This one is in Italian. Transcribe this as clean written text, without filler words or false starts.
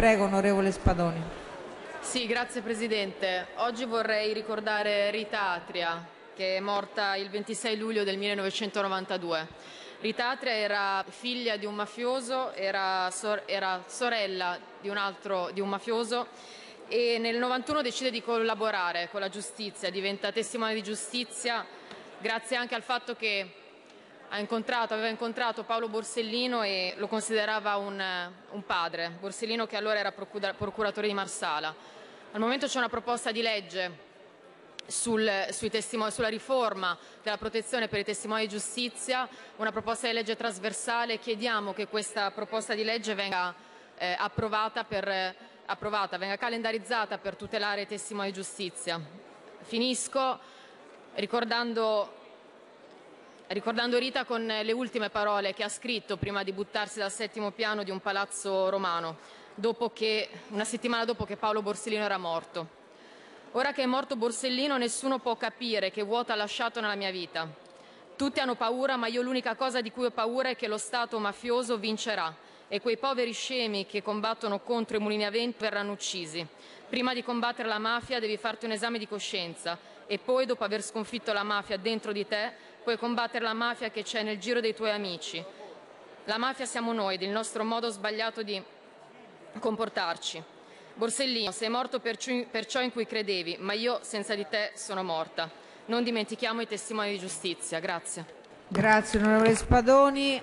Prego, onorevole Spadoni. Sì, grazie Presidente. Oggi vorrei ricordare Rita Atria, che è morta il 26 luglio del 1992. Rita Atria era figlia di un mafioso, era sorella di un mafioso e nel 91 decide di collaborare con la giustizia, diventa testimone di giustizia grazie anche al fatto che aveva incontrato Paolo Borsellino e lo considerava un padre. Borsellino, che allora era procuratore di Marsala. Al momento c'è una proposta di legge sulla riforma della protezione per i testimoni di giustizia, una proposta di legge trasversale. Chiediamo che questa proposta di legge venga venga calendarizzata per tutelare i testimoni di giustizia. Finisco ricordando Rita con le ultime parole che ha scritto prima di buttarsi dal settimo piano di un palazzo romano, una settimana dopo che Paolo Borsellino era morto. Ora che è morto Borsellino, nessuno può capire che vuoto ha lasciato nella mia vita. Tutti hanno paura, ma io l'unica cosa di cui ho paura è che lo Stato mafioso vincerà e quei poveri scemi che combattono contro i mulini a vento verranno uccisi. Prima di combattere la mafia devi farti un esame di coscienza e poi, dopo aver sconfitto la mafia dentro di te, puoi combattere la mafia che c'è nel giro dei tuoi amici. La mafia siamo noi, del nostro modo sbagliato di comportarci. Borsellino, sei morto per ciò in cui credevi, ma io senza di te sono morta. Non dimentichiamo i testimoni di giustizia. Grazie. Grazie, onorevole Spadoni.